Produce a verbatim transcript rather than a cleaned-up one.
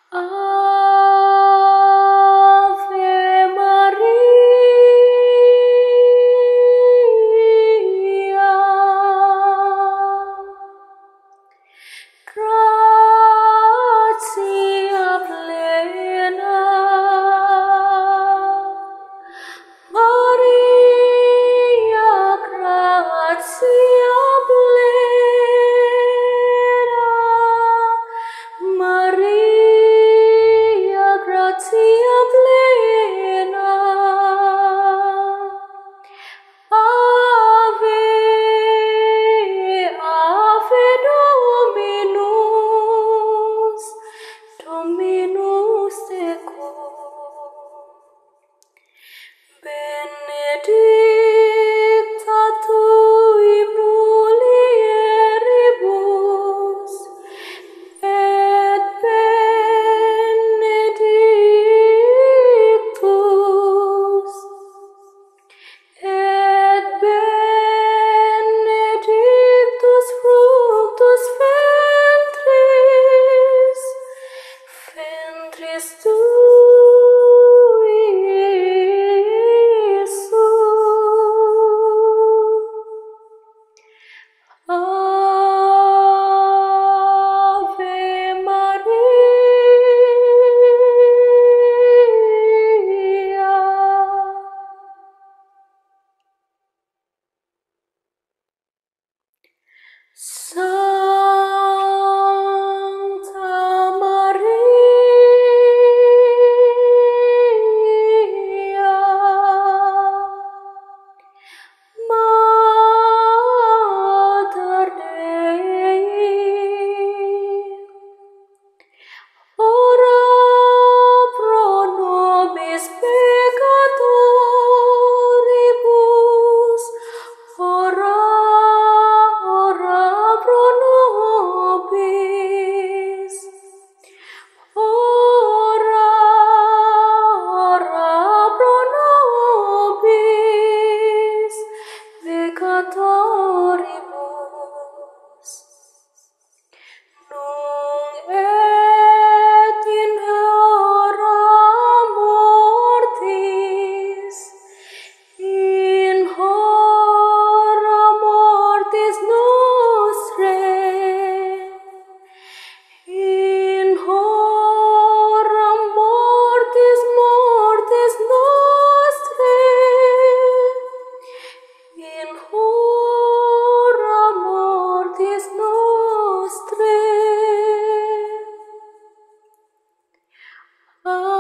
Ave Maria, gratia plena, Maria, gratia plena, Maria, gratia plena, Ave, Ave Dominus, Dominus tecum, benedicta tui mulieribus, et benedictus, et benedictus fructus ventris, ventris tui, Iesus. Ave Maria. Sancta Maria, Mater Dei, ora pro nobis peccatoribus, ora, ora pro nobis, ora, ora pro nobis peccatoribus, nunc et in hora mortis, in hora mortis nostrae, in hora mortis mortis nostrae, in hora mortis nostrae.